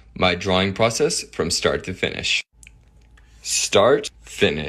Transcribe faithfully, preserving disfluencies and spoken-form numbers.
my drawing process from start to finish. Start, finish.